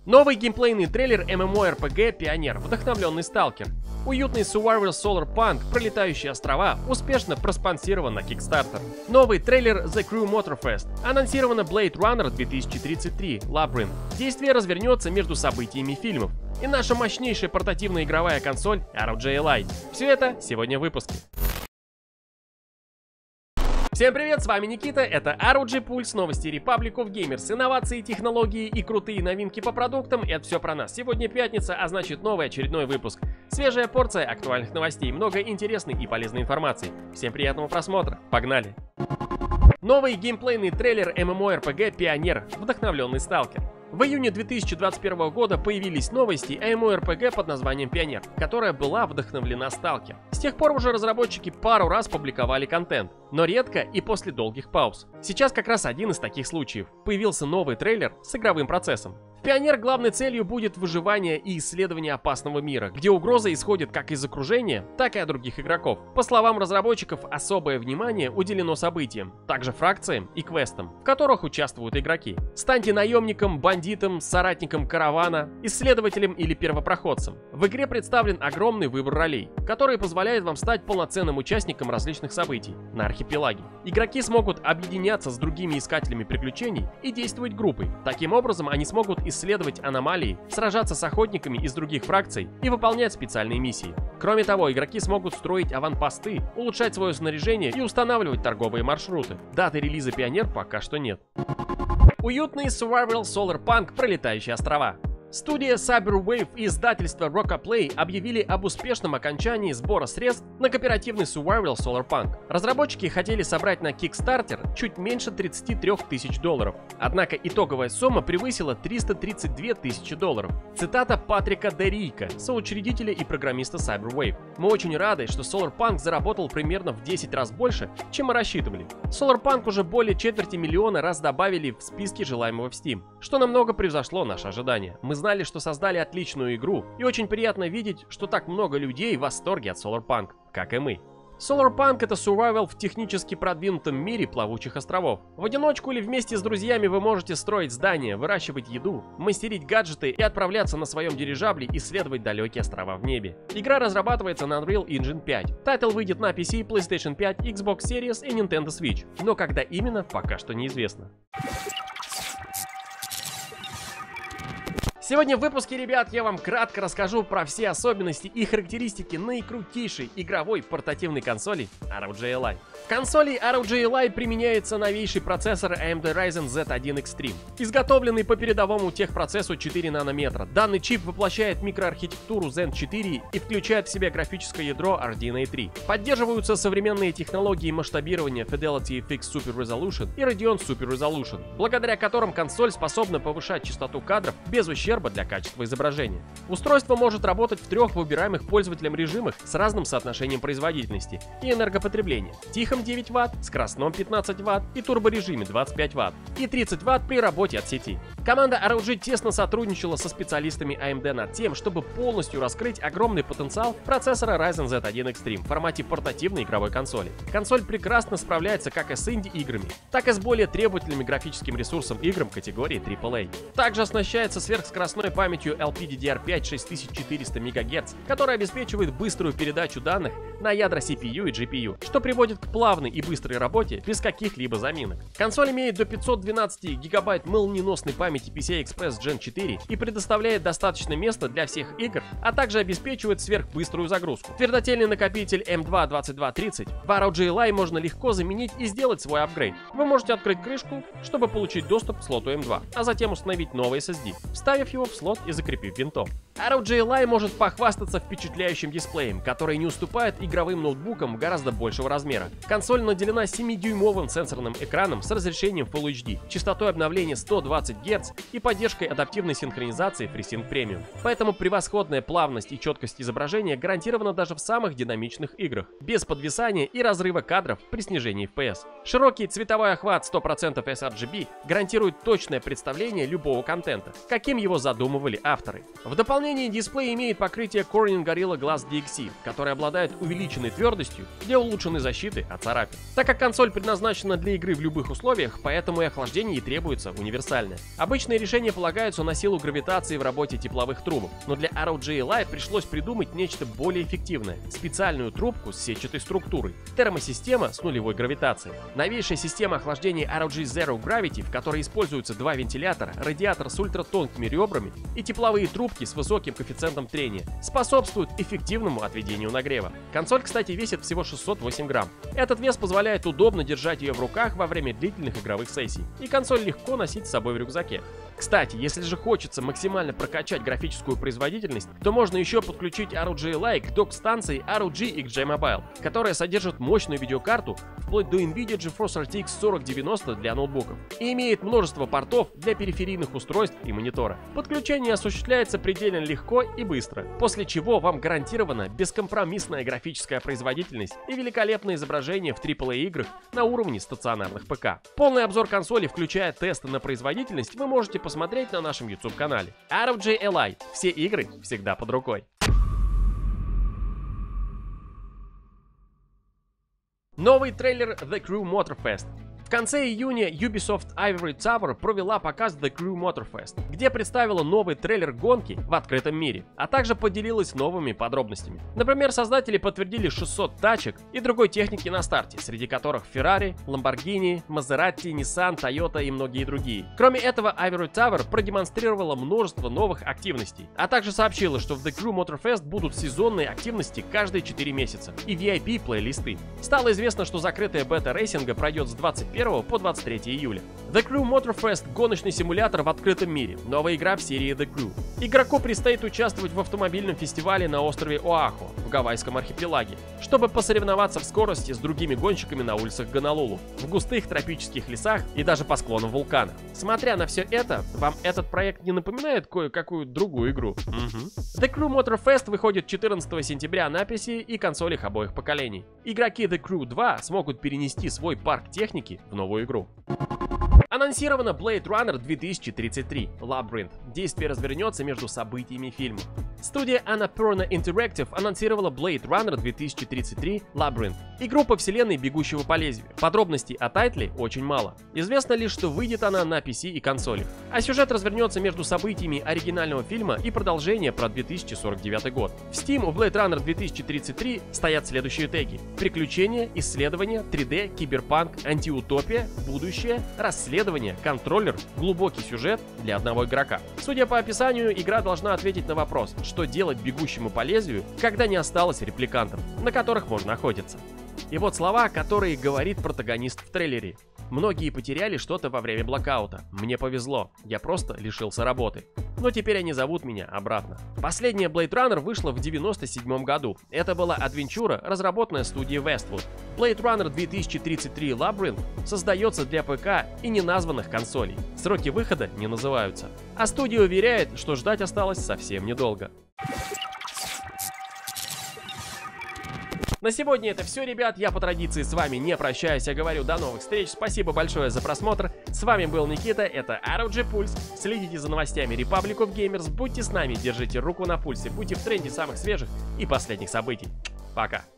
Новый геймплейный трейлер MMORPG «Пионер», вдохновленный Stalker. Уютный Survival Solarpunk «Пролетающие острова» успешно проспонсирован на Kickstarter. Новый трейлер The Crew Motorfest. Анонсировано Blade Runner 2033 Labyrinth. Действие развернется между событиями фильмов. И наша мощнейшая портативная игровая консоль ROG Ally. Все это сегодня в выпуске. Всем привет, с вами Никита, это ROG Pulse, новости Republic of Gamers, инновации, технологии и крутые новинки по продуктам. Это все про нас. Сегодня пятница, а значит новый очередной выпуск. Свежая порция актуальных новостей, много интересной и полезной информации. Всем приятного просмотра, погнали! Новый геймплейный трейлер MMORPG «Пионер», вдохновленный Stalker. В июне 2021 года появились новости о MMORPG под названием «Пионер», которая была вдохновлена Stalker. С тех пор уже разработчики пару раз публиковали контент, но редко и после долгих пауз. Сейчас как раз один из таких случаев. Появился новый трейлер с игровым процессом. В «Пионер» главной целью будет выживание и исследование опасного мира, где угроза исходит как из окружения, так и от других игроков. По словам разработчиков, особое внимание уделено событиям, также фракциям и квестам, в которых участвуют игроки. Станьте наемником, бандитом, соратником каравана, исследователем или первопроходцем. В игре представлен огромный выбор ролей, которые позволяют вам стать полноценным участником различных событий на архипелаге. Игроки смогут объединяться с другими искателями приключений и действовать группой. Таким образом, они смогут исследовать аномалии, сражаться с охотниками из других фракций и выполнять специальные миссии. Кроме того, игроки смогут строить аванпосты, улучшать свое снаряжение и устанавливать торговые маршруты. Даты релиза «Пионер» пока что нет. Уютный Survival Solarpunk «Пролетающие острова». Студия Cyberwave и издательство Rockaplay объявили об успешном окончании сбора средств на кооперативный Survival Solarpunk. Разработчики хотели собрать на Kickstarter чуть меньше 33 тысяч долларов, однако итоговая сумма превысила 332 тысячи долларов. Цитата Патрика Деррика, соучредителя и программиста Cyberwave. «Мы очень рады, что Solarpunk заработал примерно в 10 раз больше, чем мы рассчитывали. Solarpunk уже более четверти миллиона раз добавили в списки желаемого в Steam, что намного превзошло наши ожидания. Мы знали, что создали отличную игру, и очень приятно видеть, что так много людей в восторге от Solarpunk, как и мы». Solarpunk — это survival в технически продвинутом мире плавучих островов. В одиночку или вместе с друзьями вы можете строить здания, выращивать еду, мастерить гаджеты и отправляться на своем дирижабле исследовать далекие острова в небе. Игра разрабатывается на Unreal Engine 5. Тайтл выйдет на PC, PlayStation 5, Xbox Series и Nintendo Switch. Но когда именно, пока что неизвестно. Сегодня в выпуске, ребят, я вам кратко расскажу про все особенности и характеристики наикрутейшей игровой портативной консоли ROG Ally. В консоли ROG Ally применяется новейший процессор AMD Ryzen Z1 Extreme, изготовленный по передовому техпроцессу 4 нанометра. Данный чип воплощает микроархитектуру Zen 4 и включает в себя графическое ядро RDNA 3. Поддерживаются современные технологии масштабирования Fidelity FX Super Resolution и Radeon Super Resolution, благодаря которым консоль способна повышать частоту кадров без ущерба для качества изображения. Устройство может работать в трех выбираемых пользователем режимах с разным соотношением производительности и энергопотребления: тихом 9 Вт, скоростном 15 Вт и турборежиме 25 Вт и 30 Вт при работе от сети. Команда ROG тесно сотрудничала со специалистами AMD над тем, чтобы полностью раскрыть огромный потенциал процессора Ryzen Z1 Extreme в формате портативной игровой консоли. Консоль прекрасно справляется как и с инди-играми, так и с более требовательным графическим ресурсом играм категории AAA. Также оснащается сверхскоростной памятью LPDDR5 6400 МГц, которая обеспечивает быструю передачу данных на ядра CPU и GPU, что приводит к плавной и быстрой работе без каких-либо заминок. Консоль имеет до 512 ГБ молниеносной памяти PCI-Express Gen 4 и предоставляет достаточно места для всех игр, а также обеспечивает сверхбыструю загрузку. Твердотельный накопитель M2-2230 в ROG Ally можно легко заменить и сделать свой апгрейд. Вы можете открыть крышку, чтобы получить доступ к слоту M2, а затем установить новый SSD, вставив его в слот и закрепив винтом. ROG Ally может похвастаться впечатляющим дисплеем, который не уступает игровым ноутбукам гораздо большего размера. Консоль наделена 7-дюймовым сенсорным экраном с разрешением Full HD, частотой обновления 120 Гц и поддержкой адаптивной синхронизации FreeSync Premium. Поэтому превосходная плавность и четкость изображения гарантирована даже в самых динамичных играх, без подвисания и разрыва кадров при снижении FPS. Широкий цветовой охват 100% sRGB гарантирует точное представление любого контента, каким его задумывали авторы. В дополнение дополнение дисплей имеет покрытие Corning Gorilla Glass DXC, которое обладает увеличенной твердостью для улучшенной защиты от царапин. Так как консоль предназначена для игры в любых условиях, поэтому и охлаждение ей требуется универсальное. Обычные решения полагаются на силу гравитации в работе тепловых трубок, но для ROG Ally пришлось придумать нечто более эффективное – специальную трубку с сетчатой структурой, термосистема с нулевой гравитацией. Новейшая система охлаждения ROG Zero Gravity, в которой используются два вентилятора, радиатор с ультратонкими ребрами и тепловые трубки с высоким коэффициентом трения, способствует эффективному отведению нагрева. Консоль, кстати, весит всего 608 грамм. Этот вес позволяет удобно держать ее в руках во время длительных игровых сессий, и консоль легко носить с собой в рюкзаке. Кстати, если же хочется максимально прокачать графическую производительность, то можно еще подключить ROG Ally к док-станции ROG XG Mobile, которая содержит мощную видеокарту вплоть до NVIDIA GeForce RTX 4090 для ноутбуков и имеет множество портов для периферийных устройств и монитора. Подключение осуществляется предельно легко и быстро, после чего вам гарантирована бескомпромиссная графическая производительность и великолепное изображение в AAA играх на уровне стационарных ПК. Полный обзор консоли, включая тесты на производительность, вы можете посмотреть на нашем YouTube-канале. ROG Ally. Все игры всегда под рукой. Новый трейлер The Crew Motorfest. В конце июня Ubisoft Ivory Tower провела показ The Crew Motorfest, где представила новый трейлер гонки в открытом мире, а также поделилась новыми подробностями. Например, создатели подтвердили 600 тачек и другой техники на старте, среди которых Ferrari, Lamborghini, Maserati, Nissan, Toyota и многие другие. Кроме этого, Ivory Tower продемонстрировала множество новых активностей, а также сообщила, что в The Crew Motorfest будут сезонные активности каждые 4 месяца и VIP-плейлисты. Стало известно, что закрытая бета рейсинга пройдет с 21 по 23 июля. The Crew Motorfest — гоночный симулятор в открытом мире, новая игра в серии The Crew. Игроку предстоит участвовать в автомобильном фестивале на острове Оаху в Гавайском архипелаге, чтобы посоревноваться в скорости с другими гонщиками на улицах Гонолулу, в густых тропических лесах и даже по склонам вулкана. Смотря на все это, вам этот проект не напоминает кое-какую другую игру? The Crew Motorfest выходит 14 сентября на PC и консолях обоих поколений. Игроки The Crew 2 смогут перенести свой парк техники в новую игру. Анонсировано Blade Runner 2033 Labyrinth. Действие развернется между событиями фильма. Студия Annapurna Interactive анонсировала Blade Runner 2033 Labyrinth, игру по вселенной Бегущего по лезвию. Подробностей о тайтле очень мало. Известно лишь, что выйдет она на PC и консолях. А сюжет развернется между событиями оригинального фильма и продолжения про 2049 год. В Steam у Blade Runner 2033 стоят следующие теги: приключения, исследования, 3D, киберпанк, антиутопия, будущее, расследование, контроллер, глубокий сюжет для одного игрока. Судя по описанию, игра должна ответить на вопрос, что делать бегущему по лезвию, когда не осталось репликантов, на которых можно охотиться. И вот слова, которые говорит протагонист в трейлере. Многие потеряли что-то во время блокаута. Мне повезло, я просто лишился работы. Но теперь они зовут меня обратно. Последняя Blade Runner вышла в 1997 году. Это была адвенчура, разработанная студией Westwood. Blade Runner 2033 Labyrinth создается для ПК и неназванных консолей. Сроки выхода не называются. А студия уверяет, что ждать осталось совсем недолго. На сегодня это все, ребят. Я по традиции с вами не прощаюсь, а говорю до новых встреч. Спасибо большое за просмотр. С вами был Никита, это ROG Pulse. Следите за новостями Republic of Gamers. Будьте с нами, держите руку на пульсе, будьте в тренде самых свежих и последних событий. Пока.